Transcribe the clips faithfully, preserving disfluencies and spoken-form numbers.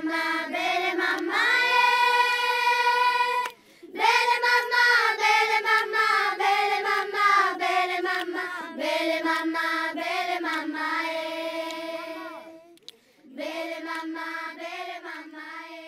mama, bele mama, bele mama, bele mama, bele mama, bele mama, bele mama, bele mama, bele mama, bele mama.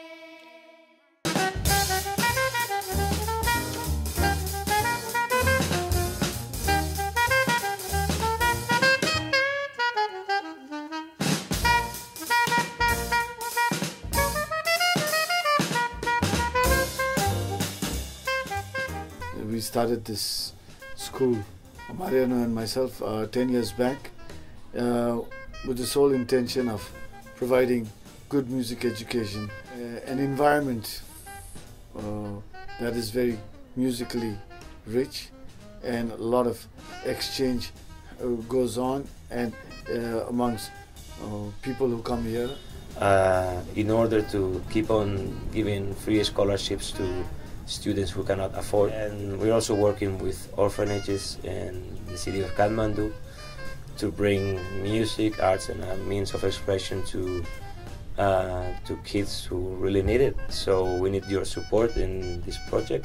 We started this school, Mariano and myself, uh, ten years back uh, with the sole intention of providing good music education, uh, an environment uh, that is very musically rich, and a lot of exchange uh, goes on and uh, amongst uh, people who come here. Uh, in order to keep on giving free scholarships to students who cannot afford, and we're also working with orphanages in the city of Kathmandu to bring music, arts and a means of expression to uh, to kids who really need it. So we need your support in this project.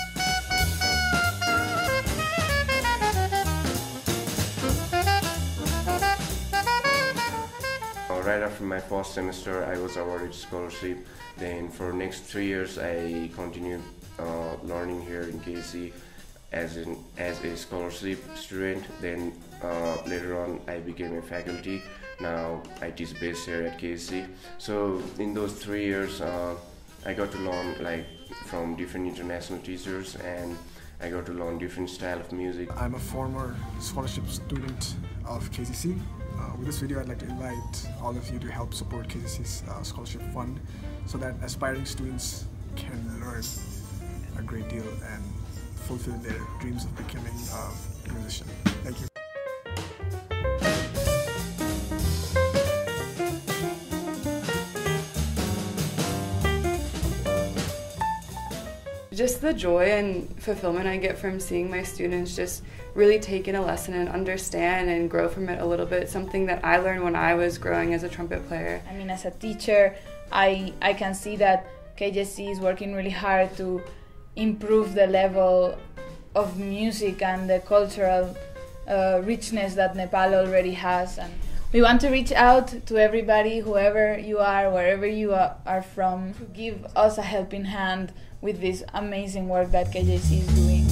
Right after my first semester, I was awarded scholarship. Then for next three years, I continued uh, learning here in K C as an as a scholarship student. Then uh, later on, I became a faculty. Now I teach bass here at K C. So in those three years, uh, I got to learn like from different international teachers, and I got to learn different style of music. I'm a former scholarship student of K C C. Uh, with this video, I'd like to invite all of you to help support K C C's uh, scholarship fund so that aspiring students can learn a great deal and fulfill their dreams of becoming a musician. Thank you. Just the joy and fulfillment I get from seeing my students just really take in a lesson and understand and grow from it a little bit, something that I learned when I was growing as a trumpet player. I mean, as a teacher, I, I can see that K J C is working really hard to improve the level of music and the cultural uh, richness that Nepal already has. And we want to reach out to everybody, whoever you are, wherever you are, are from, to give us a helping hand with this amazing work that K J C is doing.